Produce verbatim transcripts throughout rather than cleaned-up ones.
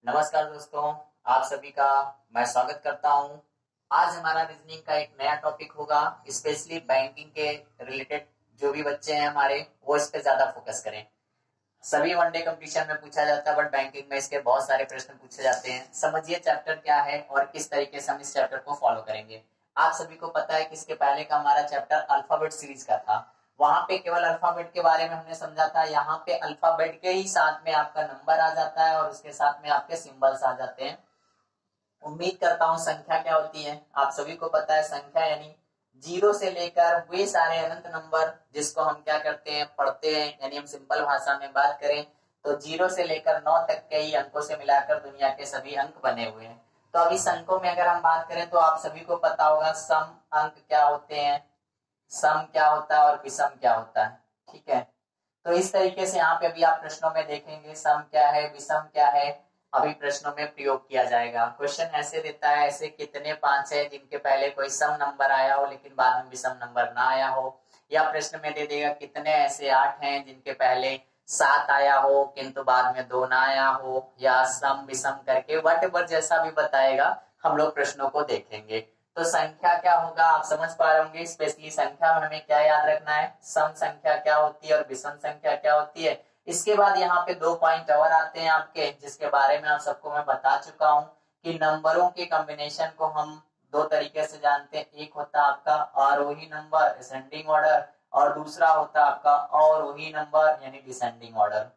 नमस्कार दोस्तों, आप सभी का मैं स्वागत करता हूं। आज हमारा रीजनिंग का एक नया टॉपिक होगा। स्पेशली बैंकिंग के रिलेटेड जो भी बच्चे हैं हमारे, वो इस पे ज्यादा फोकस करें। सभी वनडे कंपटीशन में पूछा जाता है, बट बैंकिंग में इसके बहुत सारे प्रश्न पूछे जाते हैं। समझिए चैप्टर क्या है और किस तरीके से हम इस चैप्टर को फॉलो करेंगे। आप सभी को पता है कि इसके पहले का हमारा चैप्टर अल्फाबेट सीरीज का था। वहां पे केवल अल्फाबेट के बारे में हमने समझा था। यहाँ पे अल्फाबेट के ही साथ में आपका नंबर आ जाता है और उसके साथ में आपके सिंबल्स आ जाते हैं। उम्मीद करता हूँ संख्या क्या होती है आप सभी को पता है। संख्या यानी जीरो से लेकर वे सारे अनंत नंबर जिसको हम क्या करते हैं, पढ़ते हैं। यानी हम सिंपल भाषा में बात करें तो जीरो से लेकर नौ तक के ही अंकों से मिलाकर दुनिया के सभी अंक बने हुए हैं। तो अब इस अंकों में अगर हम बात करें तो आप सभी को पता होगा सम अंक क्या होते हैं, सम क्या होता है और विषम क्या होता है। ठीक है, तो इस तरीके से यहाँ पे अभी आप प्रश्नों में देखेंगे सम क्या है, विषम क्या है, अभी प्रश्नों में प्रयोग किया जाएगा। क्वेश्चन ऐसे देता है, ऐसे कितने पांच है जिनके पहले कोई सम नंबर आया हो लेकिन बाद में विषम नंबर ना आया हो। या प्रश्न में दे देगा कितने ऐसे आठ हैं जिनके पहले सात आया हो किंतु बाद में दो ना आया हो, या सम विषम करके वट एवर जैसा भी बताएगा हम लोग प्रश्नों को देखेंगे। तो संख्या क्या होगा आप समझ पा रहे होंगे। स्पेशली संख्या में हमें क्या याद रखना है, सम संख्या क्या होती है और विषम संख्या क्या होती है। इसके बाद यहाँ पे दो पॉइंट और आते हैं आपके, जिसके बारे में आप सबको मैं बता चुका हूँ कि नंबरों के कॉम्बिनेशन को हम दो तरीके से जानते हैं। एक होता है आपका आरोही नंबर असेंडिंग ऑर्डर और दूसरा होता है आपका अवरोही नंबर यानी डिसेंडिंग ऑर्डर।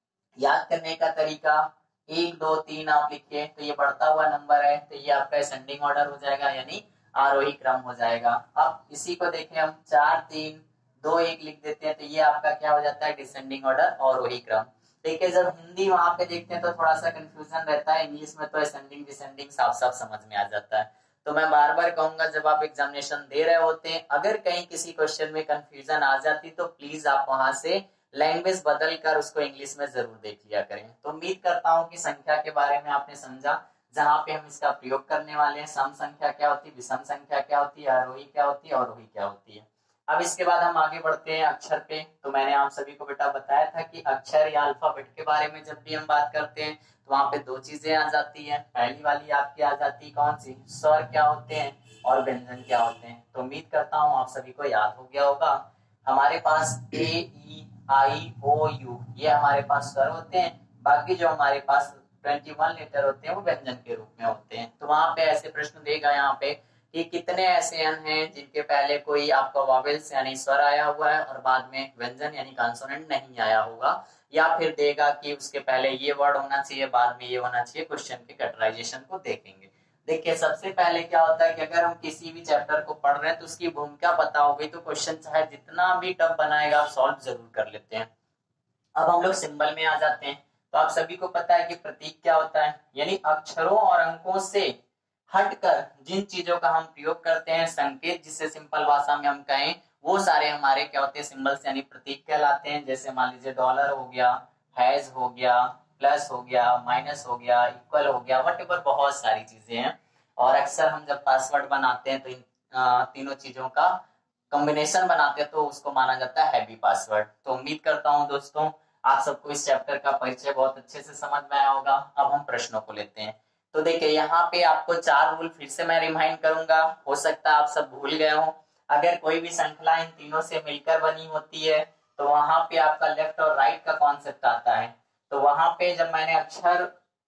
याद करने का तरीका एक दो तीन आप लिखिए तो ये बढ़ता हुआ नंबर है, तो ये आपका असेंडिंग ऑर्डर हो जाएगा यानी आरोही क्रम हो जाएगा। अब इसी को देखें हम चार तीन दो एक लिख देते हैं तो ये आपका क्या हो जाता है, डिसेंडिंग ऑर्डर अवरोही क्रम। देखिए जब हिंदी वहां पे देखते हैं तो थोड़ा सा कंफ्यूजन रहता है, इंग्लिश में तो असेंडिंग डिसेंडिंग साफ साफ समझ में आ जाता है। तो मैं बार बार कहूंगा जब आप एग्जामिनेशन दे रहे होते हैं अगर कहीं किसी क्वेश्चन में कंफ्यूजन आ जाती तो प्लीज आप वहां से लैंग्वेज बदल कर उसको इंग्लिश में जरूर देख लिया करें। तो उम्मीद करता हूँ कि संख्या के बारे में आपने समझा, जहाँ पे हम इसका प्रयोग करने वाले हैं। सम संख्या क्या होती है, विषम संख्या क्या होती है, आरोही क्या होती है, अवरोही क्या होती है। अब इसके बाद हम आगे बढ़ते हैं अक्षर पे। तो मैंने आप सभी को बेटा बताया था कि अक्षर या अल्फाबेट के बारे में जब भी हम बात करते हैं तो वहां पे दो चीजें आ जाती हैं। पहली वाली आपकी आ जाती है कौन सी, स्वर क्या होते हैं और व्यंजन क्या होते हैं। तो उम्मीद करता हूँ आप सभी को याद हो गया होगा। हमारे पास ए ई आई ओ यू ये हमारे पास स्वर होते हैं, बाकी जो हमारे पास इक्कीस लेटर होते हैं वो व्यंजन के रूप में होते हैं। तो वहां पे ऐसे प्रश्न देगा यहाँ पे कि कितने ऐसे अन हैं जिनके पहले कोई आपका वॉवेल्स यानी स्वर आया हुआ है और बाद में व्यंजन यानी कॉन्सोनेंट नहीं आया होगा। या फिर देगा कि उसके पहले ये वर्ड होना चाहिए बाद में ये होना चाहिए। क्वेश्चन के कैटेगराइजेशन को देखेंगे। देखिए सबसे पहले क्या होता है कि अगर हम किसी भी चैप्टर को पढ़ रहे हैं तो उसकी भूमिका पता हो गई तो क्वेश्चन चाहे जितना भी टफ बनाएगा आप सॉल्व जरूर कर लेते हैं। अब हम लोग सिंबल में आ जाते हैं। तो आप सभी को पता है कि प्रतीक क्या होता है, यानी अक्षरों और अंकों से हटकर जिन चीजों का हम प्रयोग करते हैं, संकेत जिससे सिंपल भाषा में हम कहें, वो सारे हमारे क्या होते हैं, सिंबल्स यानी प्रतीक कहलाते हैं। जैसे मान लीजिए डॉलर हो गया, हैज हो गया, प्लस हो गया, माइनस हो गया, इक्वल हो गया, वट एवर बहुत सारी चीजें हैं। और अक्सर हम जब पासवर्ड बनाते हैं तो इन आ, तीनों चीजों का कॉम्बिनेशन बनाते हैं तो उसको माना जाता है हैवी पासवर्ड। तो उम्मीद करता हूं दोस्तों आप सबको इस चैप्टर का परिचय बहुत अच्छे से समझ में आया होगा। अब हम प्रश्नों को लेते हैं। तो देखिए यहाँ पे आपको चार रूल फिर से मैं रिमाइंड करूंगा, हो सकता है आप सब भूल गए हो। अगर कोई भी श्रृंखला इन तीनों से मिलकर बनी होती है तो वहां पे आपका लेफ्ट और राइट का कॉन्सेप्ट आता है। तो वहां पे जब मैंने अक्षर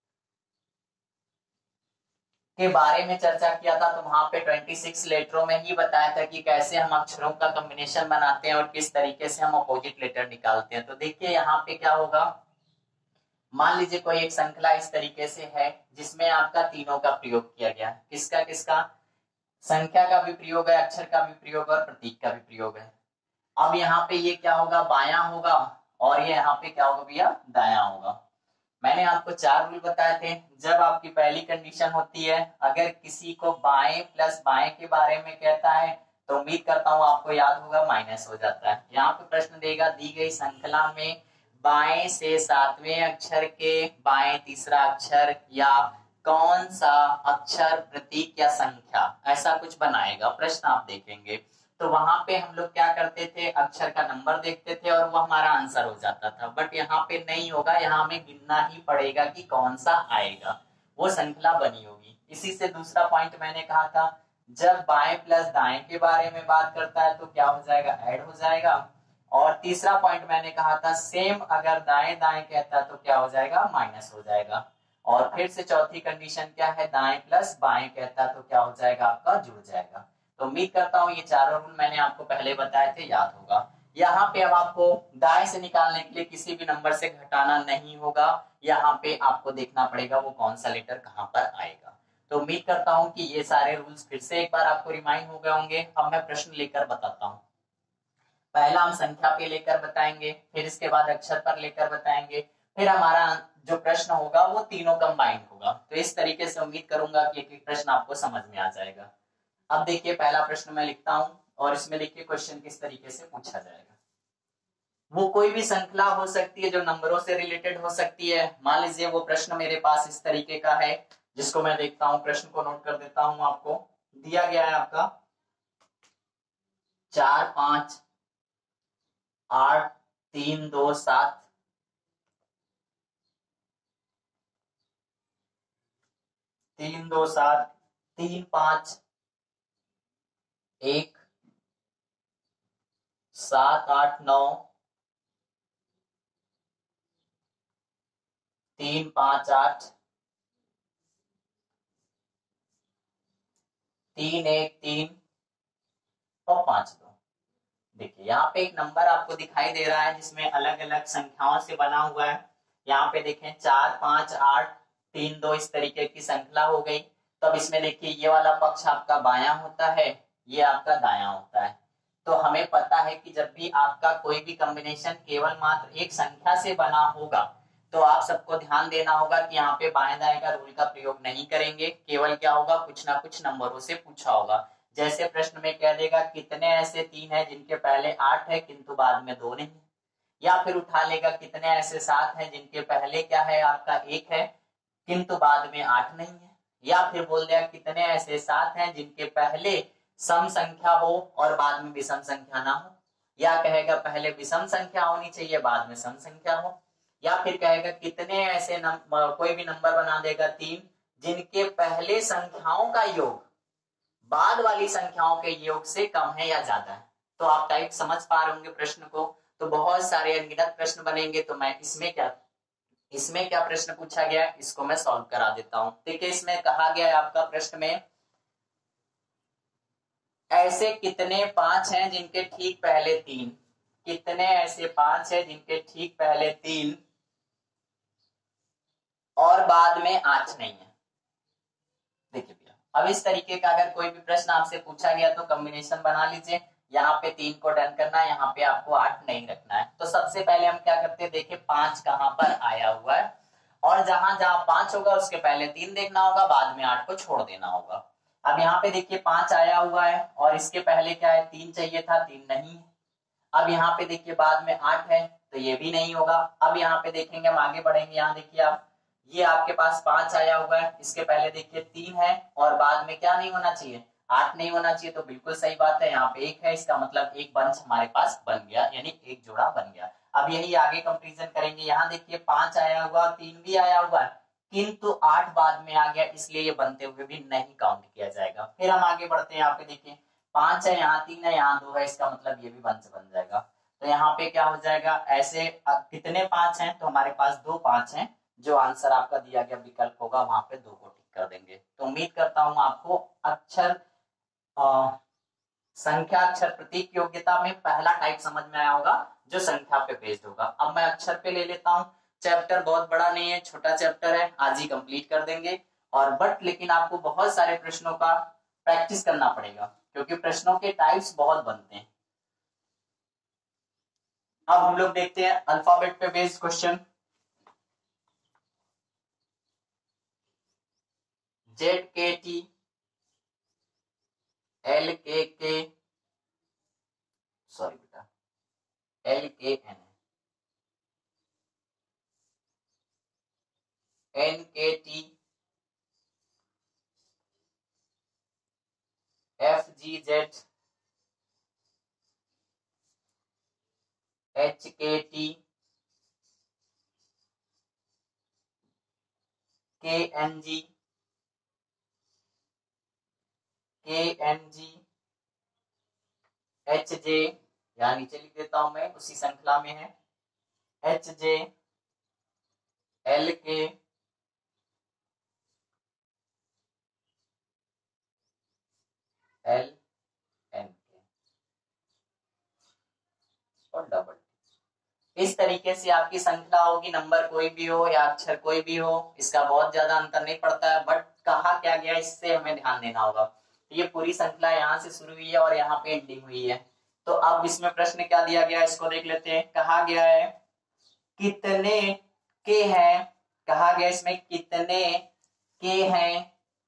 के बारे में चर्चा किया था तो वहां पे छब्बीस लेटरों में ही बताया था कि कैसे हम अक्षरों का कॉम्बिनेशन बनाते हैं और किस तरीके से हम अपोजिट लेटर निकालते हैं। तो देखिए यहाँ पे क्या होगा, मान लीजिए कोई एक श्रृंखला इस तरीके से है जिसमें आपका तीनों का प्रयोग किया गया। किसका किसका, संख्या का भी प्रयोग है, अक्षर का भी प्रयोग है और प्रतीक का भी प्रयोग है। अब यहाँ पे ये क्या होगा, बायां होगा और ये यहाँ पे क्या होगा भैया, दायां होगा। मैंने आपको चार रूल बताए थे। जब आपकी पहली कंडीशन होती है अगर किसी को बाएं प्लस बाएं के बारे में कहता है तो उम्मीद करता हूं आपको याद होगा माइनस हो जाता है। यहाँ पे प्रश्न देगा दी गई श्रृंखला में बाएं से सातवें अक्षर के बाएं तीसरा अक्षर या कौन सा अक्षर प्रतीक या संख्या, ऐसा कुछ बनाएगा प्रश्न आप देखेंगे। तो वहां पे हम लोग क्या करते थे, अक्षर का नंबर देखते थे और वो हमारा आंसर हो जाता था। बट यहाँ पे नहीं होगा, यहाँ हमें गिनना ही पड़ेगा कि कौन सा आएगा, वो श्रृंखला बनी होगी। इसी से दूसरा पॉइंट मैंने कहा था, जब बाएं प्लस दाएं के बारे में बात करता है तो क्या हो जाएगा, ऐड हो जाएगा। और तीसरा पॉइंट मैंने कहा था, सेम अगर दाएं दाएं कहता है तो क्या हो जाएगा, माइनस हो जाएगा। और फिर से चौथी कंडीशन क्या है, दाएं प्लस बाएं कहता है तो क्या हो जाएगा, आपका जुड़ जाएगा। तो उम्मीद करता हूँ ये चारों रूल मैंने आपको पहले बताए थे, याद होगा। यहाँ पे अब आपको दाएं से निकालने के लिए किसी भी नंबर से घटाना नहीं होगा, यहाँ पे आपको देखना पड़ेगा वो कौन सा लेटर कहाँ पर आएगा। तो उम्मीद करता हूँ कि ये सारे रूल्स फिर से एक बार आपको रिमाइंड हो गए होंगे। अब मैं प्रश्न लेकर बताता हूँ। पहला हम संख्या पे लेकर बताएंगे, फिर इसके बाद अक्षर पर लेकर बताएंगे, फिर हमारा जो प्रश्न होगा वो तीनों कंबाइंड होगा। तो इस तरीके से उम्मीद करूंगा कि एक एक प्रश्न आपको समझ में आ जाएगा। अब देखिए पहला प्रश्न मैं लिखता हूं और इसमें देखिए क्वेश्चन किस तरीके से पूछा जाएगा। वो कोई भी श्रृंखला हो सकती है जो नंबरों से रिलेटेड हो सकती है। मान लीजिए वो प्रश्न मेरे पास इस तरीके का है, जिसको मैं देखता हूं, प्रश्न को नोट कर देता हूं। आपको दिया गया है आपका चार पांच आठ तीन दो सात, तीन दो सात, तीन पांच एक, सात आठ नौ, तीन पांच आठ, तीन एक तीन और पांच दो। देखिए यहाँ पे एक नंबर आपको दिखाई दे रहा है जिसमें अलग अलग संख्याओं से बना हुआ है। यहाँ पे देखें चार पांच आठ तीन दो, इस तरीके की श्रृंखला हो गई। तो अब इसमें देखिए ये वाला पक्ष आपका बायां होता है, ये आपका दायां होता है। तो हमें पता है कि जब भी आपका कोई भी कॉम्बिनेशन केवल मात्र एक संख्या से बना होगा तो आप सबको ध्यान देना होगा कि यहाँ पे बाएं दाएं का रूल का प्रयोग नहीं करेंगे। केवल क्या होगा, कुछ ना कुछ नंबरों से पूछा होगा। जैसे प्रश्न में कह देगा कितने ऐसे तीन है जिनके पहले आठ है किंतु बाद में दो नहीं, या फिर उठा लेगा कितने ऐसे सात हैं जिनके पहले क्या है, आपका एक है किंतु बाद में आठ नहीं है, या फिर बोल दिया कितने ऐसे सात हैं जिनके पहले सम संख्या हो और बाद में विषम संख्या ना हो, या कहेगा पहले विषम संख्या होनी चाहिए बाद में सम संख्या हो, या फिर कहेगा कितने ऐसे नंबर, कोई भी नंबर बना देगा तीन जिनके पहले संख्याओं का योग बाद वाली संख्याओं के योग से कम है या ज्यादा है। तो आप टाइप समझ पा रहे होंगे प्रश्न को। तो बहुत सारे अनगिनत प्रश्न बनेंगे। तो मैं इसमें क्या इसमें क्या प्रश्न पूछा गया इसको मैं सॉल्व करा देता हूं। देखिए इसमें कहा गया है आपका प्रश्न में, ऐसे कितने पांच हैं जिनके ठीक पहले तीन, कितने ऐसे पांच हैं जिनके ठीक पहले तीन और बाद में आठ नहीं है। देखिए भैया अब इस तरीके का अगर कोई भी प्रश्न आपसे पूछा गया तो कॉम्बिनेशन बना लीजिए। यहाँ पे तीन को डन करना है, यहाँ पे आपको आठ नहीं रखना है। तो सबसे पहले हम क्या करते हैं, देखिए पांच कहाँ पर आया हुआ है और जहां जहां पांच होगा उसके पहले तीन देखना होगा, बाद में आठ को छोड़ देना होगा। अब यहाँ पे देखिए पांच आया हुआ है और इसके पहले क्या है, तीन चाहिए था, तीन नहीं है। अब यहाँ पे देखिए बाद में आठ है तो ये भी नहीं होगा। अब यहाँ पे देखेंगे, हम आगे बढ़ेंगे, यहाँ देखिए आप, ये आपके पास पांच आया हुआ है, इसके पहले देखिए तीन है और बाद में क्या नहीं होना चाहिए, आठ नहीं होना चाहिए। तो बिल्कुल सही बात है, यहाँ पे एक है, इसका मतलब एक बंच हमारे पास बन गया, यानी एक जोड़ा बन गया। अब यही आगे कंपेरिजन करेंगे। यहाँ देखिए पांच आया हुआ, तीन भी आया हुआ है किंतु आठ बाद में आ गया, इसलिए ये बनते हुए भी नहीं काउंट किया जाएगा। फिर हम आगे बढ़ते हैं, यहाँ पे देखिए पांच है, यहाँ तीन है, यहाँ दो है, इसका मतलब ये भी वंश बन जाएगा। तो यहाँ पे क्या हो जाएगा, ऐसे कितने पांच हैं, तो हमारे पास दो पांच हैं। जो आंसर आपका दिया गया विकल्प होगा वहां पे दो को टिक कर देंगे। तो उम्मीद करता हूं आपको अक्षर आ, संख्या अक्षर प्रतीक योग्यता में पहला टाइप समझ में आया होगा जो संख्या पे बेस्ड होगा। अब मैं अक्षर पे ले लेता हूं। चैप्टर बहुत बड़ा नहीं है, छोटा चैप्टर है, आज ही कंप्लीट कर देंगे। और बट लेकिन आपको बहुत सारे प्रश्नों का प्रैक्टिस करना पड़ेगा क्योंकि प्रश्नों के टाइप्स बहुत बनते हैं। अब हम लोग देखते हैं अल्फाबेट पे based question. Z K T, L K K, sorry बेटा L K N, N K T, F G Z, H K T, K N G, K N जी, एच जे, यहाँ नीचे लिख देता हूं मैं, उसी श्रृंखला में है, H J, L K, L N K और डबल। इस तरीके से आपकी श्रृंखला होगी, नंबर कोई भी हो या अक्षर कोई भी हो, इसका बहुत ज्यादा अंतर नहीं पड़ता है, बट कहा क्या गया इससे हमें ध्यान देना होगा। ये पूरी श्रृंखला यहाँ से शुरू हुई है और यहाँ पे एंडिंग हुई है। तो अब इसमें प्रश्न क्या दिया गया, इसको देख लेते हैं। कहा गया है कितने के हैं, कहा गया इसमें कितने के हैं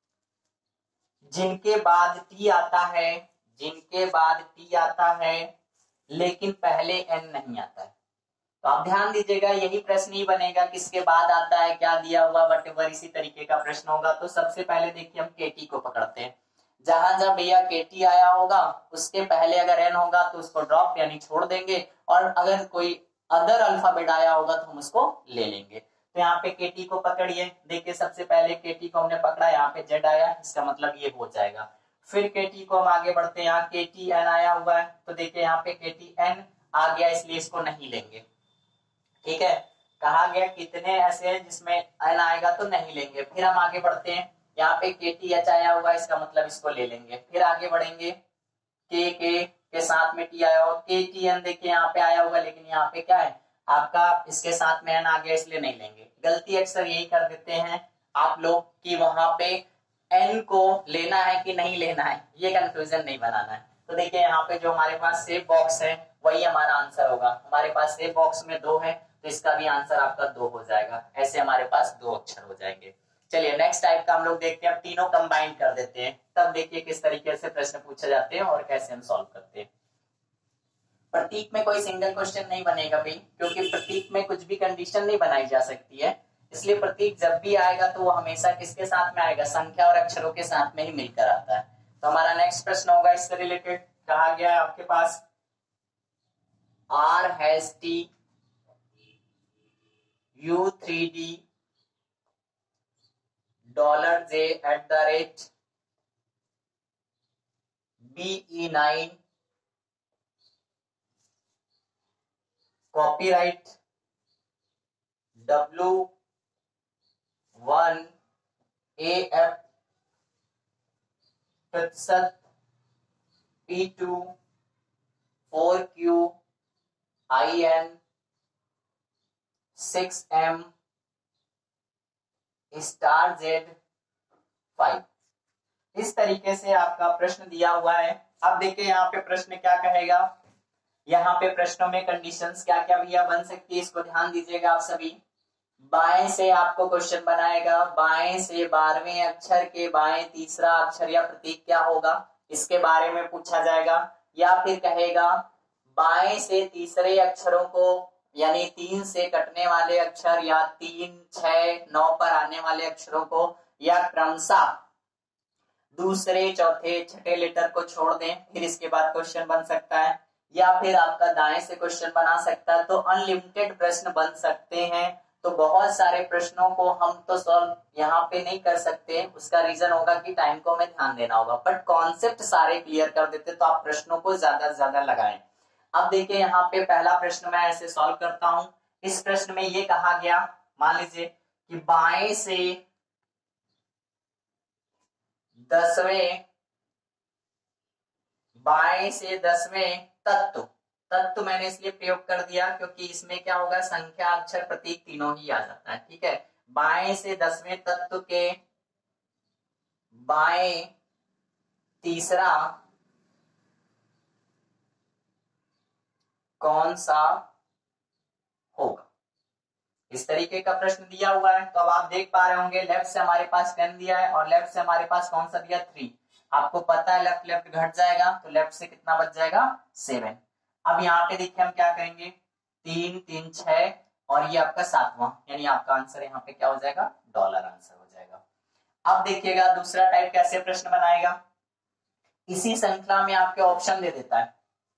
जिनके बाद टी आता है, जिनके बाद टी आता है लेकिन पहले एन नहीं आता है। तो आप ध्यान दीजिएगा, यही प्रश्न ही बनेगा, किसके बाद आता है, क्या दिया हुआ, वटेवर इसी तरीके का प्रश्न होगा। तो सबसे पहले देखिए हम केटी को पकड़ते हैं। जहां जहां भैया केटी आया होगा उसके पहले अगर एन होगा तो उसको ड्रॉप यानी छोड़ देंगे, और अगर कोई अदर अल्फाबेट आया होगा तो हम उसको ले लेंगे। तो यहाँ पे केटी को पकड़िए, देखिए सबसे पहले केटी को हमने पकड़ा, यहाँ पे जेड आया, इसका मतलब ये हो जाएगा। फिर केटी को हम आगे बढ़ते हैं, यहाँ केटी एन आया हुआ है, तो देखिए यहाँ पे केटी एन आ गया, इसलिए इसको नहीं लेंगे। ठीक है, कहा गया कितने ऐसे हैं जिसमें एन आएगा तो नहीं लेंगे। फिर हम आगे बढ़ते हैं, यहाँ पे के टी एच आया हुआ, इसका मतलब इसको ले लेंगे। फिर आगे बढ़ेंगे, के के के साथ में टी आया होगा, के टी एन देखिए यहाँ पे आया होगा, लेकिन यहाँ पे क्या है आपका, इसके साथ में एन आ गया, इसलिए नहीं लेंगे। गलती अक्सर यही कर देते हैं आप लोग कि वहां पे एन को लेना है कि नहीं लेना है, ये कंफ्यूजन नहीं बनाना है। तो देखिए यहाँ पे जो हमारे पास सेव बॉक्स है वही हमारा आंसर होगा। हमारे पास सेव बॉक्स में दो है तो इसका भी आंसर आपका दो हो जाएगा। ऐसे हमारे पास दो अक्षर हो जाएंगे। चलिए नेक्स्ट टाइप का हम लोग देखते हैं, तीनों कंबाइन कर देते हैं, तब देखिए किस तरीके से प्रश्न पूछे जाते हैं और कैसे हम सॉल्व करते हैं। प्रतीक में कोई सिंगल क्वेश्चन नहीं बनेगा भाई, क्योंकि प्रतीक में कुछ भी कंडीशन नहीं बनाई जा सकती है, इसलिए प्रतीक जब भी आएगा तो वो हमेशा किसके साथ में आएगा, संख्या और अक्षरों के साथ में ही मिलकर आता है। तो हमारा नेक्स्ट प्रश्न होगा इससे रिलेटेड। कहा गया है आपके पास R hash T U three D dollar J at the rate B E nine copyright W one A F प्रतिशत P two four Q I N six M star Z five. इस तरीके से आपका प्रश्न दिया हुआ है। अब देखिए यहाँ पे प्रश्न क्या कहेगा, यहाँ पे प्रश्नों में कंडीशंस क्या क्या भैया बन सकती है, इसको ध्यान दीजिएगा आप सभी। बाएं से आपको क्वेश्चन बनाएगा, बाएं से बारहवें अक्षर के बाएं तीसरा अक्षर या प्रतीक क्या होगा, इसके बारे में पूछा जाएगा। या फिर कहेगा बाएं से तीसरे अक्षरों को यानी तीन से कटने वाले अक्षर या तीन छह नौ पर आने वाले अक्षरों को या क्रमशः दूसरे चौथे छठे लेटर को छोड़ दें, फिर इसके बाद क्वेश्चन बन सकता है। या फिर आपका दाएं से क्वेश्चन बना सकता है। तो अनलिमिटेड प्रश्न बन सकते हैं। तो बहुत सारे प्रश्नों को हम तो सॉल्व यहाँ पे नहीं कर सकते, उसका रीजन होगा कि टाइम को हमें ध्यान देना होगा, बट कॉन्सेप्ट सारे क्लियर कर देते तो आप प्रश्नों को ज्यादा से ज्यादा लगाएं। अब देखिए यहाँ पे पहला प्रश्न मैं ऐसे सॉल्व करता हूं। इस प्रश्न में ये कहा गया, मान लीजिए कि बाएं से दसवें बाएं से दसवें तत्व, तत्व मैंने इसलिए प्रयोग कर दिया क्योंकि इसमें क्या होगा, संख्या अक्षर प्रतीक तीनों ही आ जाता है। ठीक है, बाएं से दसवें तत्व के बाएं तीसरा कौन सा होगा, इस तरीके का प्रश्न दिया हुआ है। तो अब आप देख पा रहे होंगे लेफ्ट से हमारे पास टेन दिया है और लेफ्ट से हमारे पास कौन सा दिया, थ्री। आपको पता है लेफ्ट लेफ्ट घट जाएगा तो लेफ्ट से कितना बच जाएगा, सेवन। अब यहाँ पे देखिए हम क्या करेंगे, तीन तीन छह और ये आपका सातवां, यानी आपका आंसर यहाँ पे क्या हो जाएगा, डॉलर आंसर हो जाएगा। अब देखिएगा दूसरा टाइप कैसे प्रश्न बनाएगा, इसी श्रृंखला में आपके ऑप्शन दे देता है,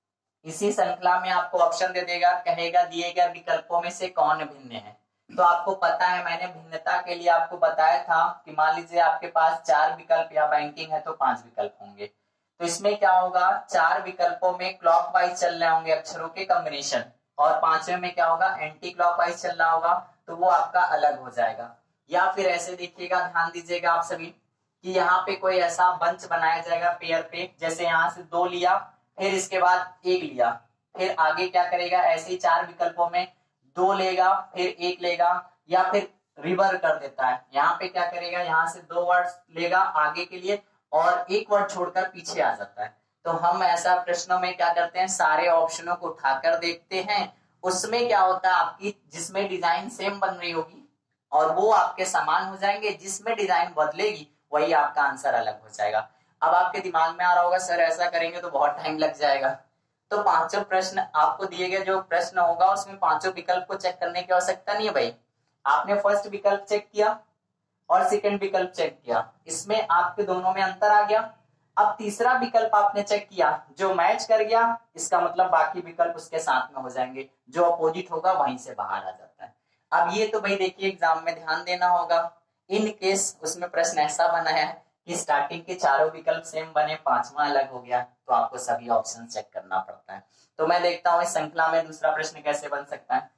इसी श्रृंखला में आपको ऑप्शन दे देगा, कहेगा दिए गए विकल्पों में से कौन भिन्न है। तो आपको पता है, मैंने भिन्नता के लिए आपको बताया था कि मान लीजिए आपके पास चार विकल्प या बैंकिंग है तो पांच विकल्प होंगे। तो इसमें क्या होगा, चार विकल्पों में क्लॉकवाइज चल रहे होंगे अक्षरों के कॉम्बिनेशन, और पांचवें में क्या होगा, एंटी क्लॉकवाइज चल रहा होगा, तो वो आपका अलग हो जाएगा। या फिर ऐसे देखिएगा, ध्यान दीजिएगा आप सभी कि यहाँ पे कोई ऐसा बंच बनाया जाएगा पेयर पे, जैसे यहाँ से दो लिया, फिर इसके बाद एक लिया, फिर आगे क्या करेगा, ऐसे ही चार विकल्पों में दो लेगा फिर एक लेगा, या फिर रिवर कर देता है, यहाँ पे क्या करेगा, यहाँ से दो वर्ड लेगा आगे के लिए और एक वर्ड छोड़कर पीछे आ जाता है। तो हम ऐसा प्रश्नों में क्या करते हैं, सारे ऑप्शनों को उठाकर देखते हैं, उसमें क्या होता है आपकी जिसमें डिजाइन सेम बन रही होगी और वो आपके समान हो जाएंगे, जिसमें डिजाइन बदलेगी वही आपका आंसर अलग हो जाएगा। अब आपके दिमाग में आ रहा होगा सर ऐसा करेंगे तो बहुत टाइम लग जाएगा। तो पांचों प्रश्न आपको दिए गए जो प्रश्न होगा उसमें पांचों विकल्प को चेक करने की आवश्यकता नहीं है भाई। आपने फर्स्ट विकल्प चेक किया और सेकंड विकल्प चेक किया, इसमें आपके दोनों में अंतर आ गया। अब तीसरा विकल्प आपने चेक किया, जो मैच कर गया इसका मतलब बाकी विकल्प उसके साथ में हो जाएंगे, जो अपोजिट होगा वहीं से बाहर आ जाता है। अब ये तो भाई देखिए एग्जाम में ध्यान देना होगा। इन केस उसमें प्रश्न ऐसा बना है कि स्टार्टिंग के चारों विकल्प सेम बने, पांचवा अलग हो गया, तो आपको सभी ऑप्शन चेक करना पड़ता है। तो मैं देखता हूं इस श्रृंखला में दूसरा प्रश्न कैसे बन सकता है।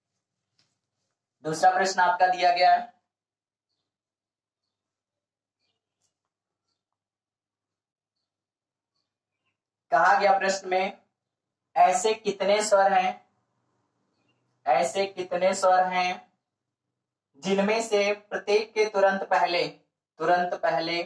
दूसरा प्रश्न आपका दिया गया है, कहा गया प्रश्न में ऐसे कितने स्वर हैं, ऐसे कितने स्वर हैं जिनमें से प्रत्येक के तुरंत पहले तुरंत पहले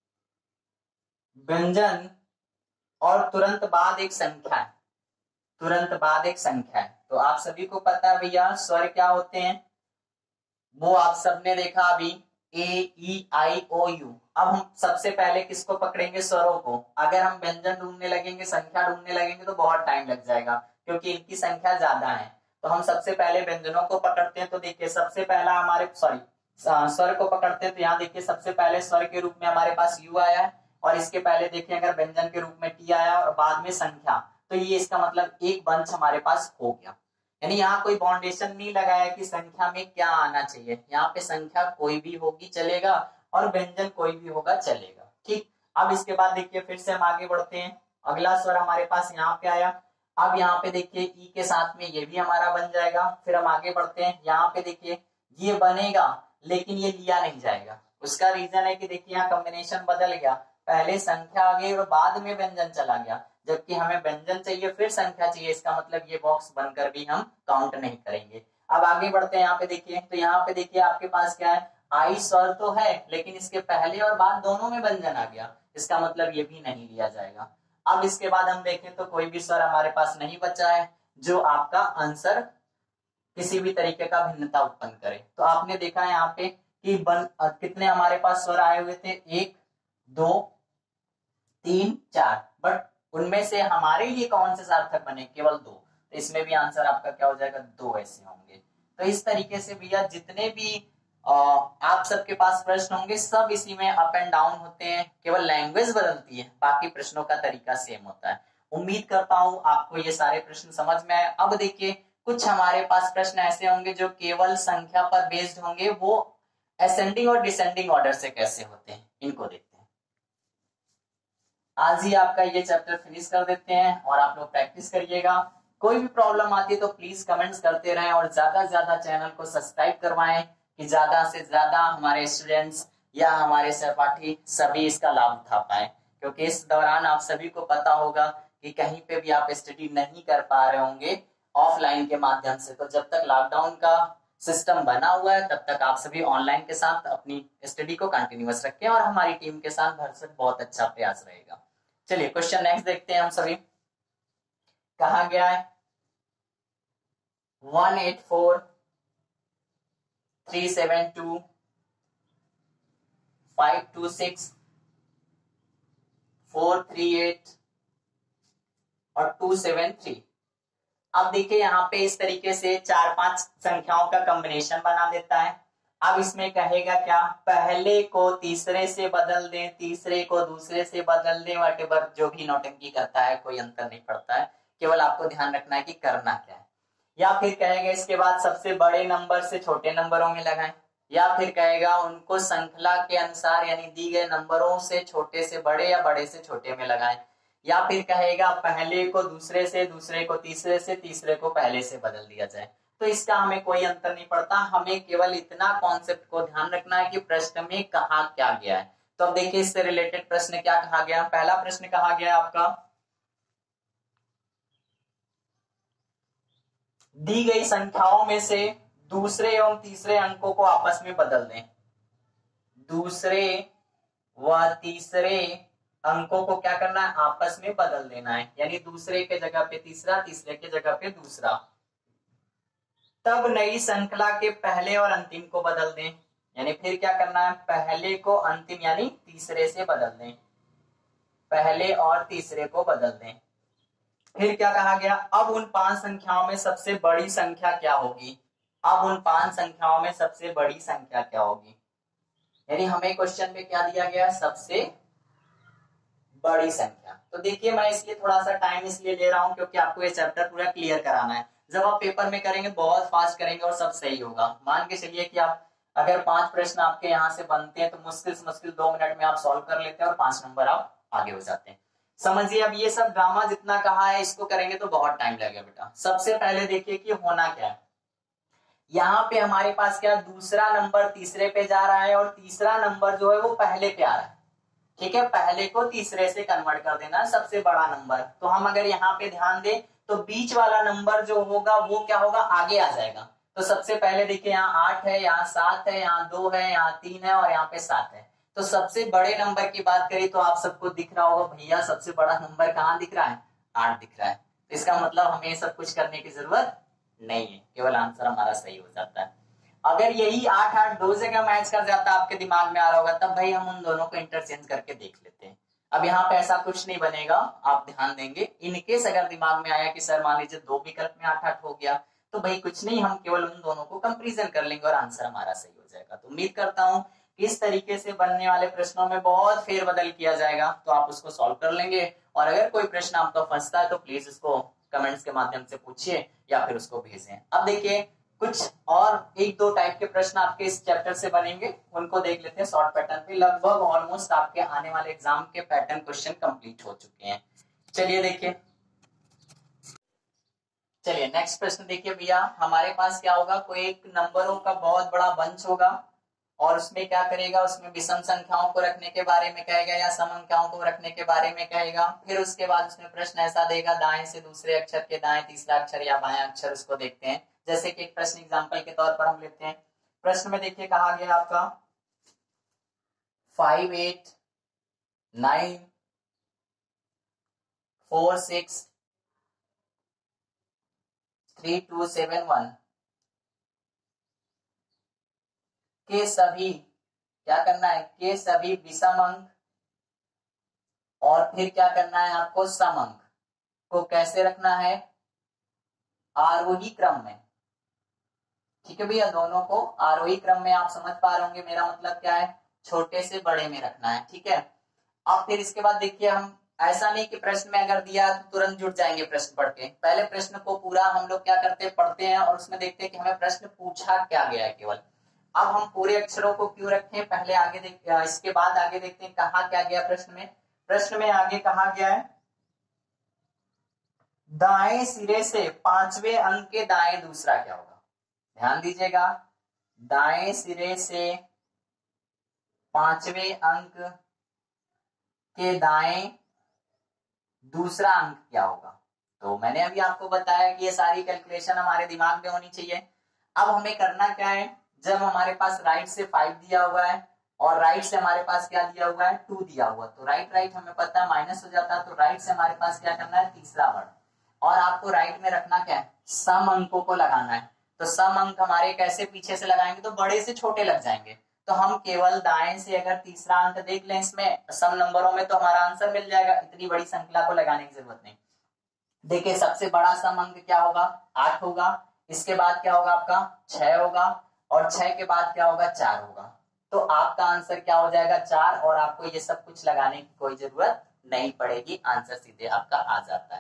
व्यंजन और तुरंत बाद एक संख्या है, तुरंत बाद एक संख्या है। तो आप सभी को पता है भैया स्वर क्या होते हैं, वो आप सबने देखा अभी, ए ई आई ओ यू। अब हम सबसे पहले किसको पकड़ेंगे, स्वरों को। अगर हम व्यंजन ढूंढने लगेंगे, संख्या ढूंढने लगेंगे तो बहुत टाइम लग जाएगा क्योंकि इनकी संख्या ज्यादा है। तो हम सबसे पहले व्यंजनों को पकड़ते हैं। तो देखिए सबसे पहला हमारे सॉरी स्वर को पकड़ते हैं, तो यहाँ देखिए सबसे पहले स्वर के रूप में हमारे पास यू आया है और इसके पहले देखिए अगर व्यंजन के रूप में टी आया और बाद में संख्या, तो ये इसका मतलब एक बंच हमारे पास हो गया। यानी यहाँ कोई बाउंडेशन नहीं लगाया कि संख्या में क्या आना चाहिए, यहाँ पे संख्या कोई भी होगी चलेगा और व्यंजन कोई भी होगा चलेगा। ठीक, अब इसके बाद देखिए फिर से हम आगे बढ़ते हैं, अगला स्वर हमारे पास यहाँ पे आया। अब यहाँ पे देखिए ई के साथ में ये भी हमारा बन जाएगा। फिर हम आगे बढ़ते हैं, यहाँ पे देखिए ये बनेगा लेकिन ये लिया नहीं जाएगा। उसका रीजन है कि देखिए यहाँ कॉम्बिनेशन बदल गया, पहले संख्या आ गई और बाद में व्यंजन चला गया, जबकि हमें व्यंजन चाहिए फिर संख्या चाहिए, इसका मतलब ये बॉक्स बनकर भी हम काउंट नहीं करेंगे। अब आगे बढ़ते हैं, यहाँ पे देखिए, तो यहाँ पे देखिए आपके पास क्या है, आई स्वर तो है लेकिन इसके पहले और बाद दोनों में व्यंजन आ गया, इसका मतलब ये भी नहीं लिया जाएगा। अब इसके बाद हम देखें तो कोई भी स्वर हमारे पास नहीं बचा है जो आपका आंसर किसी भी तरीके का भिन्नता उत्पन्न करे। तो आपने देखा है यहाँ पे कि बन कितने हमारे पास स्वर आए हुए थे, एक दो तीन चार, बट उनमें से हमारे लिए कौन से सार्थक बने, केवल दो। तो इसमें भी आंसर आपका क्या हो जाएगा, दो ऐसे होंगे। तो इस तरीके से भैया जितने भी आ, आप सबके पास प्रश्न होंगे सब इसी में अप एंड डाउन होते हैं, केवल लैंग्वेज बदलती है, बाकी प्रश्नों का तरीका सेम होता है। उम्मीद करता हूं आपको ये सारे प्रश्न समझ में आए। अब देखिए कुछ हमारे पास प्रश्न ऐसे होंगे जो केवल संख्या पर बेस्ड होंगे, वो असेंडिंग और डिसेंडिंग ऑर्डर से कैसे होते हैं इनको देखते हैं। आज ही आपका ये चैप्टर फिनिश कर देते हैं और आप लोग प्रैक्टिस करिएगा। कोई भी प्रॉब्लम आती है तो प्लीज कमेंट्स करते रहें और ज्यादा से ज्यादा चैनल को सब्सक्राइब करवाएं कि ज्यादा से ज्यादा हमारे स्टूडेंट्स या हमारे सहपाठी सभी इसका लाभ उठा पाए। क्योंकि इस दौरान आप सभी को पता होगा कि कहीं पे भी आप स्टडी नहीं कर पा रहे होंगे ऑफलाइन के माध्यम से, तो जब तक लॉकडाउन का सिस्टम बना हुआ है तब तक आप सभी ऑनलाइन के साथ अपनी स्टडी को कंटिन्यूअस रखें और हमारी टीम के साथ भरसक बहुत अच्छा प्रयास रहेगा। चलिए क्वेश्चन नेक्स्ट देखते हैं हम सभी। कहा गया है one eight four three seven two five two six four three eight और टू सेवन थ्री। अब देखिए यहाँ पे इस तरीके से चार पांच संख्याओं का कॉम्बिनेशन बना देता है। अब इसमें कहेगा क्या, पहले को तीसरे से बदल दें, तीसरे को दूसरे से बदल दें, वटेवर जो भी नौटंकी करता है कोई अंतर नहीं पड़ता है, केवल आपको ध्यान रखना है कि करना क्या है। या फिर कहेगा इसके बाद सबसे बड़े नंबर से छोटे नंबरों में लगाएं, या फिर कहेगा उनको श्रृंखला के अनुसार यानी दी गए नंबरों से छोटे से बड़े या बड़े से छोटे में लगाएं, या फिर कहेगा पहले को दूसरे से, दूसरे को तीसरे से, तीसरे को पहले से बदल दिया जाए। तो इसका हमें कोई अंतर नहीं पड़ता, हमें केवल इतना कॉन्सेप्ट को ध्यान रखना है कि प्रश्न में कहा क्या गया है। तो अब देखिए इससे रिलेटेड प्रश्न क्या कहा गया। पहला प्रश्न कहा गया आपका, दी गई संख्याओं में से दूसरे एवं तीसरे अंकों को आपस में बदल दें। दूसरे व तीसरे अंकों को क्या करना है, आपस में बदल देना है, यानी दूसरे के जगह पे तीसरा, तीसरे के जगह पे दूसरा। तब नई श्रृंखला के पहले और अंतिम को बदल दें, यानी फिर क्या करना है, पहले को अंतिम यानी तीसरे से बदल दें, पहले और तीसरे को बदल दें। फिर क्या कहा गया, अब उन पांच संख्याओं में सबसे बड़ी संख्या क्या होगी। अब उन पांच संख्याओं में सबसे बड़ी संख्या क्या होगी, यानी हमें क्वेश्चन में क्या दिया गया, सबसे बड़ी संख्या। तो देखिए मैं इसलिए थोड़ा सा टाइम इसलिए ले रहा हूं क्योंकि आपको ये चैप्टर पूरा क्लियर कराना है। जब आप पेपर में करेंगे बहुत फास्ट करेंगे और सब सही होगा। मान के चलिए कि आप अगर पांच प्रश्न आपके यहाँ से बनते हैं तो मुश्किल से मुश्किल दो मिनट में आप सॉल्व कर लेते हैं और पांच नंबर आप आगे हो जाते हैं। समझिए अब ये सब ड्रामा जितना कहा है इसको करेंगे तो बहुत टाइम लगेगा बेटा। सबसे पहले देखिए कि होना क्या है, यहाँ पे हमारे पास क्या, दूसरा नंबर तीसरे पे जा रहा है और तीसरा नंबर जो है वो पहले पे आ रहा है। ठीक है, पहले को तीसरे से कन्वर्ट कर देना सबसे बड़ा नंबर। तो हम अगर यहाँ पे ध्यान दें तो बीच वाला नंबर जो होगा वो क्या होगा, आगे आ जाएगा। तो सबसे पहले देखिए यहाँ आठ है, यहाँ सात है, यहाँ दो है, यहाँ तीन है और यहाँ पे सात है। तो सबसे बड़े नंबर की बात करें तो आप सबको दिख रहा होगा भैया सबसे बड़ा नंबर कहाँ दिख रहा है, आठ दिख रहा है। तो इसका मतलब हमें सब कुछ करने की जरूरत नहीं है, केवल आंसर हमारा सही हो जाता है। अगर यही आठ आठ दो जगह मैच कर जाता आपके दिमाग में आ रहा होगा तब भाई हम उन दोनों को इंटरचेंज करके देख लेते हैं। अब यहाँ पे ऐसा कुछ नहीं बनेगा, आप ध्यान देंगे। इनकेस अगर दिमाग में आया कि सर मान लीजिए दो विकल्प में आठ आठ हो गया तो भाई कुछ नहीं, हम केवल उन दोनों को कंपेरिजन कर लेंगे और आंसर हमारा सही हो जाएगा। तो उम्मीद करता हूँ कि इस तरीके से बनने वाले प्रश्नों में बहुत फेरबदल किया जाएगा तो आप उसको सॉल्व कर लेंगे। और अगर कोई प्रश्न आपका फंसता है तो प्लीज उसको कमेंट्स के माध्यम से पूछिए या फिर उसको भेजें। अब देखिए कुछ और एक दो टाइप के प्रश्न आपके इस चैप्टर से बनेंगे, उनको देख लेते हैं शॉर्ट पैटर्न पे। लगभग ऑलमोस्ट आपके आने वाले एग्जाम के पैटर्न क्वेश्चन कंप्लीट हो चुके हैं। चलिए देखिए, चलिए नेक्स्ट प्रश्न देखिए भैया। हमारे पास क्या होगा, कोई एक नंबरों का बहुत बड़ा बंच होगा और उसमें क्या करेगा, उसमें विषम संख्याओं को रखने के बारे में कहेगा या सम अंकों को रखने के बारे में कहेगा। फिर उसके बाद उसमें प्रश्न ऐसा देगा, दाएं से दूसरे अक्षर के दाएं तीसरा अक्षर या बाएं अक्षर, उसको देखते हैं। जैसे कि एक प्रश्न एग्जांपल के तौर पर हम लेते हैं। प्रश्न में देखिए कहा गया आपका five eight nine four six three two seven one के सभी क्या करना है, के सभी विषम अंक और फिर क्या करना है आपको, सम अंक को कैसे रखना है, आरोही क्रम में। ठीक है भैया, दोनों को आरोही क्रम में। आप समझ पा रहे होंगे मेरा मतलब क्या है, छोटे से बड़े में रखना है। ठीक है, अब फिर इसके बाद देखिए, हम ऐसा नहीं कि प्रश्न में अगर दिया तो तुरंत जुड़ जाएंगे प्रश्न पढ़ के। पहले प्रश्न को पूरा हम लोग क्या करते हैं, पढ़ते हैं और उसमें देखते हैं कि हमें प्रश्न पूछा क्या गया है केवल। अब हम पूरे अक्षरों को क्यों रखें, पहले आगे देख, इसके बाद आगे देखते हैं कहा क्या गया प्रश्न में। प्रश्न में आगे कहा गया है, दाएं सिरे से पांचवें अंक के दाएं दूसरा क्या होगा। ध्यान दीजिएगा, दाएं सिरे से पांचवें अंक के दाएं दूसरा अंक क्या होगा। तो मैंने अभी आपको बताया कि ये सारी कैलकुलेशन हमारे दिमाग में होनी चाहिए। अब हमें करना क्या है, जब हमारे पास राइट से फाइव दिया हुआ है और राइट से हमारे पास क्या दिया हुआ है, टू दिया हुआ, तो राइट राइट हमें पता है माइनस हो जाता है। तो राइट से हमारे पास क्या करना है, तीसरा वर्ड, और आपको राइट में रखना क्या है, सम अंकों को लगाना है। तो सम अंक हमारे कैसे पीछे से लगाएंगे, तो बड़े से छोटे लग जाएंगे। तो हम केवल दाएं से अगर तीसरा अंक देख लें इसमें सम नंबरों में तो हमारा आंसर मिल जाएगा, इतनी बड़ी संख्या को लगाने की जरूरत नहीं। देखिए सबसे बड़ा सम अंक क्या होगा, आठ होगा। इसके बाद क्या होगा आपका, छह होगा, और छह के बाद क्या होगा, चार होगा। तो आपका आंसर क्या हो जाएगा, चार, और आपको ये सब कुछ लगाने की कोई जरूरत नहीं पड़ेगी, आंसर सीधे आपका आ जाता है।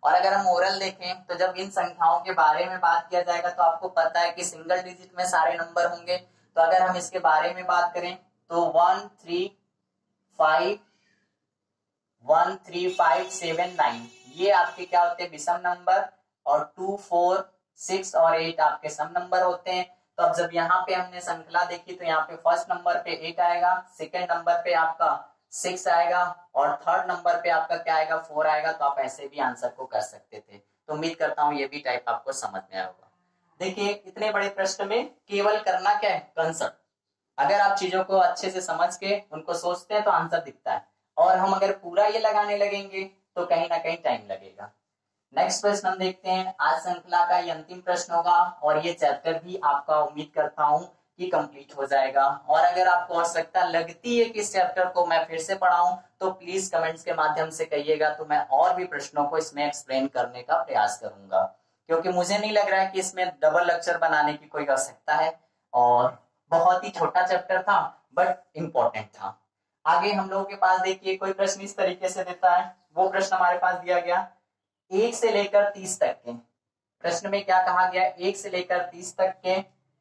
और अगर हम ओरल देखें तो जब इन संख्याओं के बारे में बात किया जाएगा तो आपको पता है कि सिंगल डिजिट में सारे नंबर होंगे। तो अगर हम इसके बारे में बात करें तो one three five one three five seven nine ये आपके क्या होते हैं विषम नंबर, और टू फोर सिक्स और एट आपके सम नंबर होते हैं। तो अब जब यहाँ पे हमने श्रृंखला देखी तो यहाँ पे फर्स्ट नंबर पे एट आएगा, सेकेंड नंबर पे आपका सिक्स आएगा और थर्ड नंबर पे आपका क्या आएगा फोर आएगा। तो आप ऐसे भी आंसर को कर सकते थे। तो उम्मीद करता हूँ ये भी टाइप आपको समझ में आया होगा। देखिए इतने बड़े प्रश्न में केवल करना क्या है कंसेप्ट। अगर आप चीजों को अच्छे से समझ के उनको सोचते हैं तो आंसर दिखता है, और हम अगर पूरा ये लगाने लगेंगे तो कहीं ना कहीं टाइम लगेगा। नेक्स्ट प्रश्न हम देखते हैं। आज श्रृंखला का ये अंतिम प्रश्न होगा और ये चैप्टर भी आपका उम्मीद करता हूं कि कंप्लीट हो जाएगा। और अगर आपको आवश्यकता लगती है कि इस चैप्टर को मैं फिर से पढ़ाऊं तो प्लीज कमेंट्स के माध्यम से कहिएगा, तो मैं और भी प्रश्नों को इसमें एक्सप्लेन करने का प्रयास करूंगा, क्योंकि मुझे नहीं लग रहा है कि इसमें डबल लेक्चर बनाने की कोई आवश्यकता है। और बहुत ही छोटा चैप्टर था बट इम्पोर्टेंट था। आगे हम लोगों के पास देखिए कोई प्रश्न इस तरीके से देता है। वो प्रश्न हमारे पास दिया गया एक से लेकर तीस तक के। प्रश्न में क्या कहा गया, एक से लेकर तीस तक के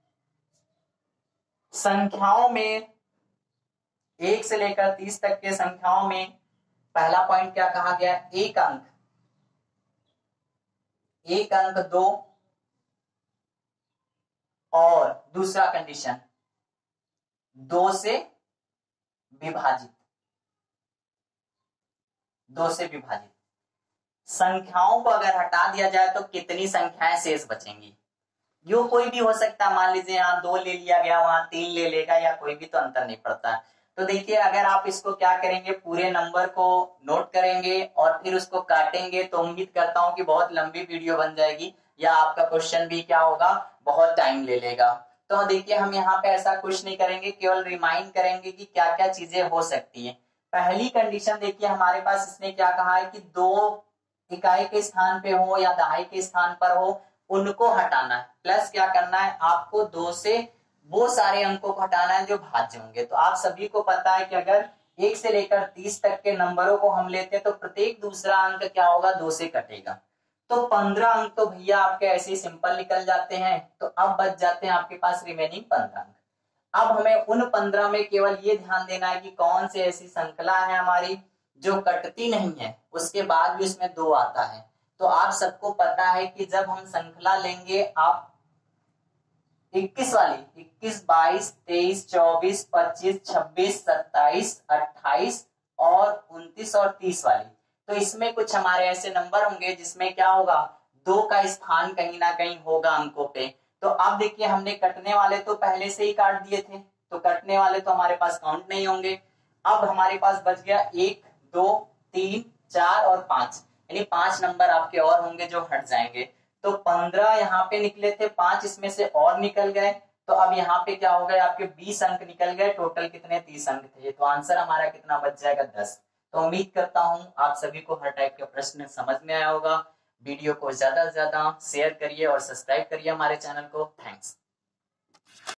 संख्याओं में, एक से लेकर तीस तक के संख्याओं में पहला पॉइंट क्या कहा गया, एक अंक, एक अंक दो, और दूसरा कंडीशन दो से विभाजित, दो से विभाजित। संख्याओं को अगर हटा दिया जाए तो कितनी संख्याएं शेष बचेंगी। यो कोई भी हो सकता है, मान लीजिए यहाँ दो ले लिया गया, वहां तीन ले लेगा, या कोई भी तो अंतर नहीं पड़ता। तो देखिए अगर आप इसको क्या करेंगे, पूरे नंबर को नोट करेंगे और फिर उसको काटेंगे तो उम्मीद करता हूं कि बहुत लंबी वीडियो बन जाएगी, या आपका क्वेश्चन भी क्या होगा बहुत टाइम ले लेगा। तो देखिए हम यहाँ पे ऐसा कुछ नहीं करेंगे, केवल रिमाइंड करेंगे कि क्या क्या चीजें हो सकती है। पहली कंडीशन देखिए हमारे पास इसने क्या कहा है कि दो इकाई के स्थान पे हो या दहाई के स्थान पर हो उनको हटाना है, प्लस क्या करना है आपको दो से वो सारे अंकों को हटाना है जो भाज्य होंगे। तो आप सभी को पता है कि अगर एक से लेकर तीस तक के नंबरों को हम लेते हैं तो प्रत्येक दूसरा अंक क्या होगा, दो से कटेगा। तो पंद्रह अंक तो भैया आपके ऐसे ही सिंपल निकल जाते हैं। तो अब बच जाते हैं आपके पास रिमेनिंग पंद्रह अंक। अब हमें उन पंद्रह में केवल ये ध्यान देना है कि कौन सी ऐसी श्रृंखला है हमारी जो कटती नहीं है, उसके बाद भी उसमें दो आता है। तो आप सबको पता है कि जब हम श्रृंखला लेंगे, आप इक्कीस वाली, इक्कीस, बाईस, तेईस, चौबीस, पच्चीस, छब्बीस, सत्ताईस, अट्ठाईस और उनतीस और तीस वाली, तो इसमें कुछ हमारे ऐसे नंबर होंगे जिसमें क्या होगा, दो का स्थान कहीं ना कहीं होगा अंकों पे। तो अब देखिए हमने कटने वाले तो पहले से ही काट दिए थे, तो कटने वाले तो हमारे पास काउंट नहीं होंगे। अब हमारे पास बच गया एक, दो, तीन, चार और पांच, यानी पांच नंबर आपके और होंगे जो हट जाएंगे। तो पंद्रह यहाँ पे निकले थे, पांच इसमें से और निकल गए, तो अब यहाँ पे क्या हो गए आपके बीस अंक निकल गए। टोटल कितने, तीस अंक थे। तो आंसर हमारा कितना बच जाएगा, दस। तो उम्मीद करता हूं आप सभी को हर टाइप का प्रश्न समझ में आया होगा। वीडियो को ज्यादा से ज्यादा शेयर करिए और सब्सक्राइब करिए हमारे चैनल को। थैंक्स।